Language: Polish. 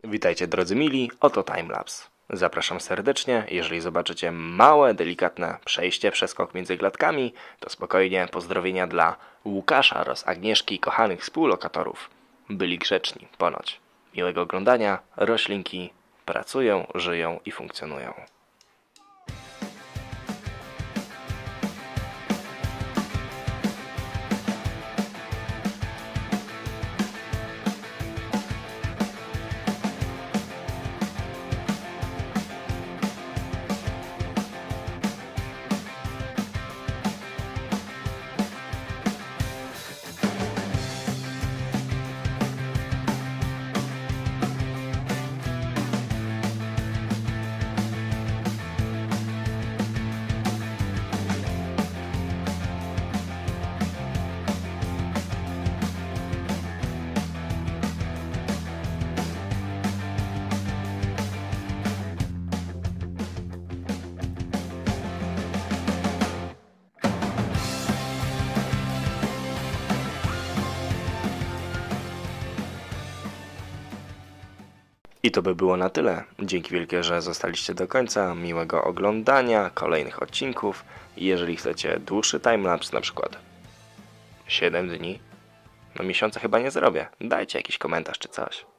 Witajcie drodzy mili, oto timelapse. Zapraszam serdecznie, jeżeli zobaczycie małe, delikatne przejście, przeskok między klatkami, to spokojnie pozdrowienia dla Łukasza oraz Agnieszki, kochanych współlokatorów. Byli grzeczni, ponoć. Miłego oglądania, roślinki pracują, żyją i funkcjonują. I to by było na tyle. Dzięki wielkie, że zostaliście do końca. Miłego oglądania kolejnych odcinków. Jeżeli chcecie dłuższy timelapse, na przykład 7 dni, no miesiąca chyba nie zrobię. Dajcie jakiś komentarz czy coś.